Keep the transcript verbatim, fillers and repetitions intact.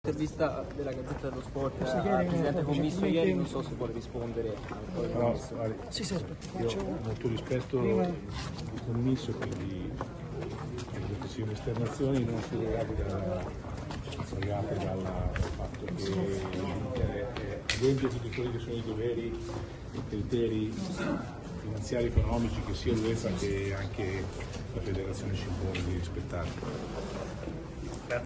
Intervista della Gazzetta dello Sport al Presidente Commisso ieri, non so se vuole rispondere. No, sì, sì, io ho molto rispetto del Commisso, quindi credo che siano esternazioni non fregate dal fatto che l'Inter adempie tutti quelli che sono i doveri e i criteri finanziari e economici che sia l'UEFA che anche la Federazione ci impone di rispettare.